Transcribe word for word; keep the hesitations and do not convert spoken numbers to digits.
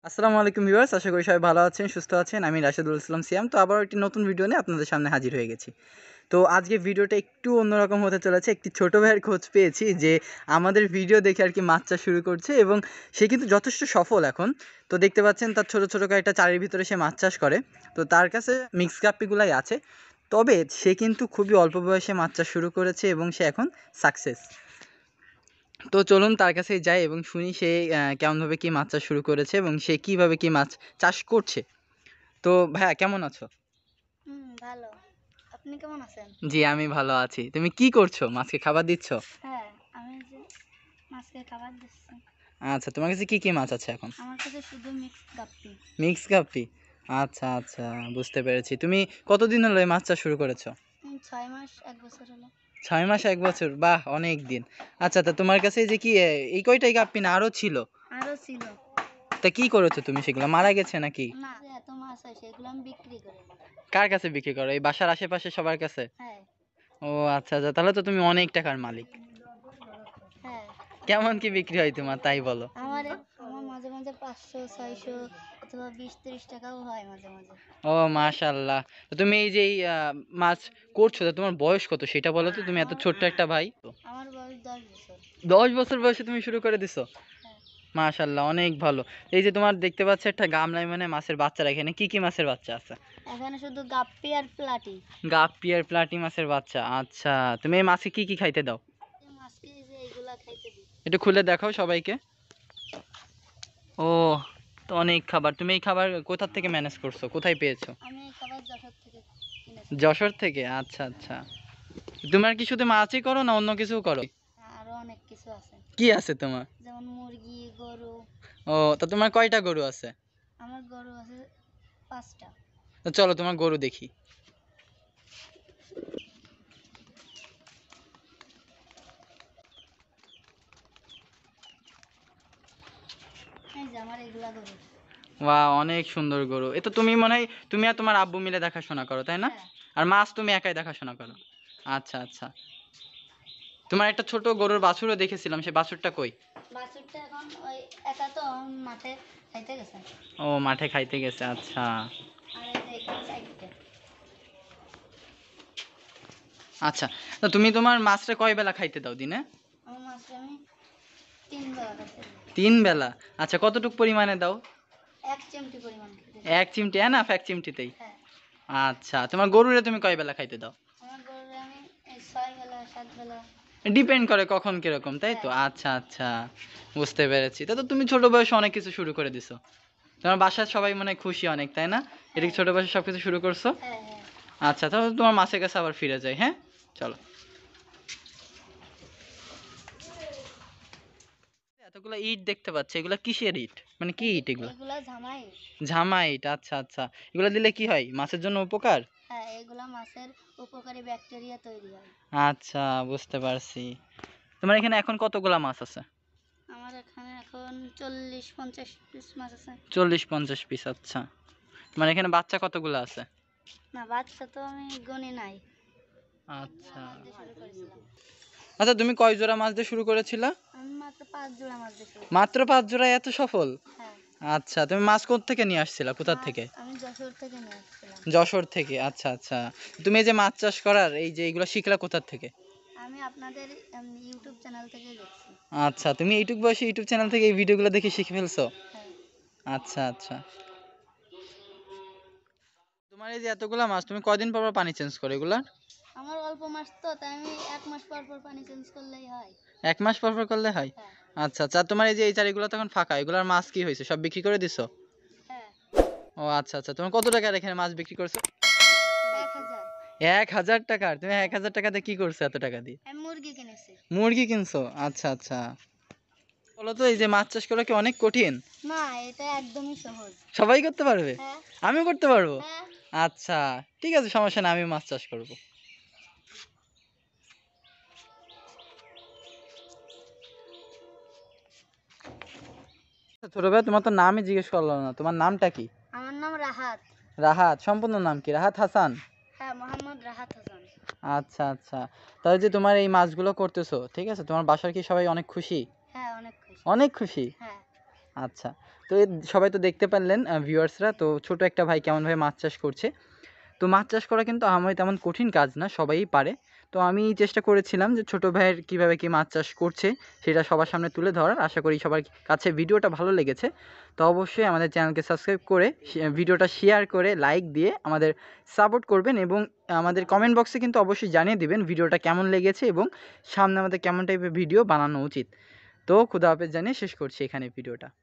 আসসালামু আলাইকুম ভিউয়ার্স, আশা করি সবাই ভালো আছেন, সুস্থ আছেন। আমি রাশেদুল ইসলাম সিয়াম। তো আবার একটি নতুন ভিডিও নিয়ে আপনাদের সামনে হাজির হয়ে গেছি। তো আজকে ভিডিওটা একটু অন্যরকম হতে চলেছে। একটি ছোটো ভাইয়ের খোঁজ পেয়েছি যে আমাদের ভিডিও দেখে আর কি মাছ চাষ শুরু করছে এবং সে কিন্তু যথেষ্ট সফল এখন। তো দেখতে পাচ্ছেন তার ছোটো ছোটো কয়েকটা চারের ভিতরে সে মাছ চাষ করে। তো তার কাছে মিক্স গাপ্পিগুলাই আছে, তবে সে কিন্তু খুবই অল্প বয়সে মাছ চাষ শুরু করেছে এবং সে এখন সাকসেস। তো চলুন তার কাছে যাই এবং শুনি সে কেমনভাবে কি মাছ চাষ শুরু করেছে এবং সে কিভাবে কি মাছ চাষ করছে। তো ভাইয়া কেমন আছো? হুম, ভালো। আপনি কেমন আছেন? জি, আমি ভালো আছি। তুমি কি করছো? মাছকে খাবার দিচ্ছ? হ্যাঁ, আমি যে মাছকে খাবার দিচ্ছি। আচ্ছা, তোমার কাছে কি কি মাছ আছে এখন? আমার কাছে শুধু মিক্সড গাপ্পি। মিক্স গাপ্পি। আচ্ছা আচ্ছা, বুঝতে পেরেছি। তুমি কতদিন হলো এই মাছ চাষ শুরু করেছো? উম, ছয় মাস এক বছর হলো। ছয় মাস এক বছর, বাহ অনেক দিন। আচ্ছা, তা তোমার কাছে এই যে কি এ, এই কয়টাই গাপ্পি না আরো ছিল? আরও ছিল। তা কি করেছো তুমি, সেগুলো মারা গেছে নাকি? না, যে এত মাছ হয় সেগুলো আমি বিক্রি করি। কার কাছে বিক্রি করো? এই বাসার আশেপাশে সবার কাছে? হ্যাঁ। ও আচ্ছা আচ্ছা, তাহলে তো তুমি অনেক টাকার মালিক। হ্যাঁ, কেমন কি বিক্রি হয় তোমার, তাই বলো? আমার আমার মাঝে মাঝে পাঁচশো ছয়শো অথবা বিশ তিরিশ টাকাও হয় মাঝে মাঝে। ও মাশাআল্লাহ। তো তুমি এই যে এই, আহ, মাছ করছো, তা তোমার বয়স কত সেটা বলো তো। তুমি এত ছোট্ট একটা ভাই। আমার বয়স দশ বছর। দশ বছর বয়সে তুমি শুরু করে দিছো? হ্যাঁ। মাশাআল্লাহ, অনেক ভালো। এই যে তোমার দেখতে পাচ্ছ একটা গামলায় মানে মাছের বাচ্চা, এখানে কি কি মাছের বাচ্চা আছে? এখানে শুধু গাপ্পি আর প্লাটি। গাপ্পি আর প্লাটি মাছের বাচ্চা। আচ্ছা, তুমি এই মাছে কি কি খাইতে দাও? এই মাছকে যে এগুলা খাইতে দিই। একটু খুলে দেখাও সবাইকে। ও, তো অনেক খাবার। তুমি এই খাবার কোথা থেকে ম্যানেজ করছো, কোথায় পেয়েছো? আমি এই খাবার যশোর থেকে কিনেছি। যশোর থেকে? আচ্ছা আচ্ছা। তোমার কি শুধু মাছই করো না অন্য কিছুও করো? আরো অনেক কিছু আছে, কি আছে তোমার? যেমন মুরগি, গরু। ও, তা তোমার কয়টা গরু আছে? আমার গরু আছে পাঁচটা। তো চলো তোমার গরু দেখি। এই যে আমার এগুলা গরু। বাহ, অনেক সুন্দর গরু। এ তো তুমি মনে হয় তুমি আর তোমার আব্বু মিলে দেখাশোনা করো, তাই না? হ্যাঁ। আর মাছ তুমি একাই দেখাশোনা করো? আচ্ছা আচ্ছা। তোমার একটা ছোট গরুর বাছুরও দেখেছিলাম, সে বাছুরটা কই? বাছুরটা এখন ওই একা তো মাঠে খাইতে গেছে। ও, মাঠে খাইতে গেছে। আচ্ছা আর এই যে এখানে চারটে। আচ্ছা। তো তুমি তোমার মাছটা কয় বেলা খাইতে দাও দিনে? আমার মাছটা আমি তিন বেলা খাইতে দিই। তিন বেলা? আচ্ছা, কতটুকু পরিমাণে দাও? এক চিমটি পরিমাণ খেতে দিই। এক চিমটি এনাফ? এক চিমটিতেই? হ্যাঁ। আচ্ছা, তোমার গরুরে তুমি কয় বেলা খাইতে দাও? আমার গরুরে আমি এই ছয় বেলা সাত বেলা। ডিপেন্ড করে কখন কিরকম, তাই তো? হ্যাঁ। আচ্ছা আচ্ছা, বুঝতে পেরেছি। তা তো তুমি ছোট বয়সে অনেক কিছু শুরু করে দিছো। তোমার বাসার সবাই মনে হয় খুশি অনেক, তাই না? এটা কি ছোট বয়সে সবকিছু শুরু করছো? হ্যাঁ হ্যাঁ। আচ্ছা, তাহলে তোমার মাছের কাছে আবার ফিরে যাই। হ্যাঁ, চলো। এতগুলো ইট দেখতে পাচ্ছি, এগুলা কিসের ইট, মানে কি ইট এগুলা? এগুলা ঝামাই। ঝামা ইট? আচ্ছা আচ্ছা। এগুলা দিলে কি হয়, মাছের জন্য উপকার? হ্যাঁ, এগুলা মাছের উপকারী ব্যাকটেরিয়া তৈরি হয়। আচ্ছা, বুঝতে পারছি। তোমার এখানে এখন কতগুলা মাছ আছে? আমার এখানে এখন চল্লিশ পঞ্চাশ পিস মাছ আছে। চল্লিশ পঞ্চাশ পিস? আচ্ছা। তোমার এখানে বাচ্চা কতগুলো আছে? না, বাচ্চা তো আমি গনি নাই। আচ্ছা মাছ দিয়ে শুরু করেছিলাম। আচ্ছা, তুমি কয় জোড়া মাছ দিয়ে শুরু করেছিলা? আমি মাত্র পাঁচ জোড়া মাছ দিয়ে শুরু মাত্র করেছিলাম। পাঁচ জোড়ায় এত সফল? হ্যাঁ। আচ্ছা, তুমি মাছ কোথা থেকে নিয়ে আসছিলা, কোথা মাছ থেকে? আমি যশোর থেকে নিয়ে আসছিলাম। যশোর থেকে? আচ্ছা আচ্ছা। তুমি এই যে মাছ চাষ করার এই যে এইগুলো শিখলা কোথা থেকে? আমি আপনাদের ইউটিউব চ্যানেল থেকে দেখছি। আচ্ছা, তুমি ইউটিউব বসে ইউটিউব চ্যানেল থেকে এই ভিডিওগুলো দেখে শিখে ফেলছো? হ্যাঁ। আচ্ছা আচ্ছা। তোমার এই যে এতগুলা মাছ, তুমি কয়দিন পর পর পানি চেঞ্জ করো এগুলা? আমার অল্প মাছ তো, তাই আমি এক মাস পর পর পানি চেঞ্জ করলেই হয়। এক মাস পর পর করলে হয়? হ্যাঁ। আচ্ছা আচ্ছা। আর তোমার এই যে এই চারিগুলো তখন ফাঁকা, এগুলার মাছ কি হয়েছে, সব বিক্রি করে দিছো? হ্যাঁ। ও আচ্ছা আচ্ছা। তোমার কত টাকার এখানে মাছ বিক্রি করছো? এক হাজার। এক হাজার টাকার? তুমি এক হাজার টাকাতে কি করছো এত টাকা দিয়ে? আমি মুরগি কিনেছি। মুরগি কিনছো? আচ্ছা আচ্ছা। বলো তো, এই যে মাছ চাষ করা কি অনেক কঠিন? না, এটা একদমই সহজ। সবাই করতে পারবে? হ্যাঁ। আমিও করতে পারবো? হ্যাঁ। আচ্ছা, ঠিক আছে, সমস্যা না, আমিও মাছ চাষ করবো। ছোট ভাই, তোমার তো নামই জিজ্ঞেস করলাম না, তোমার নামটা কি? আমার নাম রাহাত। রাহাত? সম্পূর্ণ নাম কি? রাহাত হাসান? হ্যাঁ, মোহাম্মদ রাহাত হাসান। আচ্ছা আচ্ছা। তাহলে যে তোমার এই মাছগুলো করতেছো, ঠিক আছে, তোমার বাসার কি সবাই অনেক খুশি? হ্যাঁ, অনেক খুশি। অনেক খুশি? হ্যাঁ। আচ্ছা। তো এ সবাই তো দেখতে পারলেন ভিউয়ার্সরা, তো ছোট একটা ভাই কেমনভাবে মাছ চাষ করছে। তো মাছ চাষ করা কিন্তু আমার তেমন কঠিন কাজ না, সবাই পারে। তো আমি চেষ্টা করেছিলাম যে ছোটো ভাইয়ের কীভাবে কী মাছ চাষ করছে সেটা সবার সামনে তুলে ধরার। আশা করি সবার কাছে ভিডিওটা ভালো লেগেছে। তো অবশ্যই আমাদের চ্যানেলকে সাবস্ক্রাইব করে ভিডিওটা শেয়ার করে লাইক দিয়ে আমাদের সাপোর্ট করবেন, এবং আমাদের কমেন্ট বক্সে কিন্তু অবশ্যই জানিয়ে দিবেন ভিডিওটা কেমন লেগেছে এবং সামনে আমাদের কেমন টাইপের ভিডিও বানানো উচিত। তো খুদা হাফেজ জানিয়ে শেষ করছি এখানে ভিডিওটা।